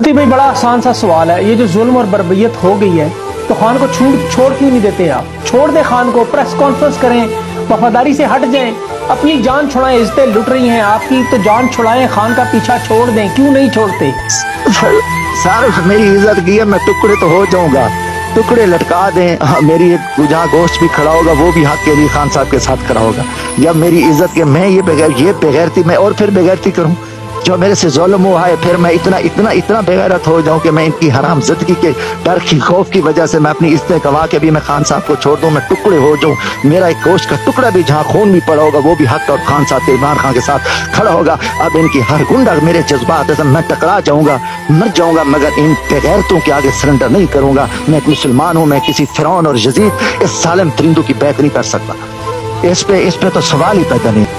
भाई बड़ा आसान सा सवाल है, ये जो जुल्म और बर्बरियत हो गई है तो खान को छोड़ क्यों नहीं देते आप? छोड़ दें खान को, प्रेस कॉन्फ्रेंस करें, वफादारी से हट जाएं, अपनी जान छुड़ाएं। इज्जतें लुट रही हैं आपकी तो जान छुड़ाएं, खान का पीछा छोड़ दें। क्यों नहीं छोड़ते? सर मेरी इज्जत की है, मैं टुकड़े तो हो जाऊंगा, टुकड़े लटका दें। मेरी एक जहाँ गोश्त भी खड़ा होगा वो भी हक के लिए खान साहब के साथ खड़ा होगा। जब मेरी इज्जत के मैं ये बेगैरती मैं और फिर बेगैरती करूं, जो मेरे से जुल्म हुआ है, फिर मैं इतना बेगैरत हो जाऊं कि मैं इनकी हराम ज़िंदगी के डर की खौफ की वजह से मैं अपनी इज्जत गवा के भी मैं खान साहब को छोड़ दूं, मैं टुकड़े हो जाऊं। मेरा एक गोश्त का टुकड़ा भी जहाँ खून भी पड़ा होगा वो भी हक और खान साहब के, इमरान खान के साथ खड़ा होगा। अब इनकी हर गुंडा मेरे जज्बात है, मैं टकरा जाऊंगा, मर जाऊंगा, मगर इन बेगैरतों के आगे सरेंडर नहीं करूंगा। मैं एक मुसलमान हूँ, मैं किसी फिरौन और यजीद इस सालिम परिंदों की बैत नहीं कर सकता। इस पे तो सवाल ही पैदा नहीं।